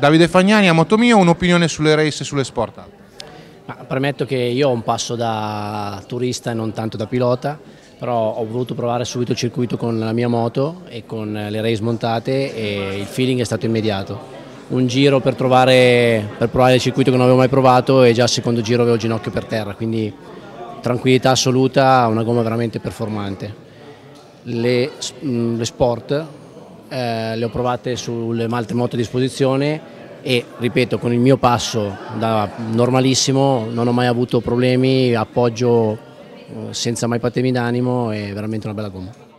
Davide Fagnani a Motomio, un'opinione sulle race e sulle Sport Alpi. Premetto che io ho un passo da turista e non tanto da pilota, però ho voluto provare subito il circuito con la mia moto e con le race montate e il feeling è stato immediato. Un giro per provare il circuito che non avevo mai provato e già al secondo giro avevo il ginocchio per terra, quindi tranquillità assoluta, una gomma veramente performante. Le Sport le ho provate sulle altre moto a disposizione e ripeto, con il mio passo da normalissimo non ho mai avuto problemi, appoggio senza mai patemi d'animo, è veramente una bella gomma.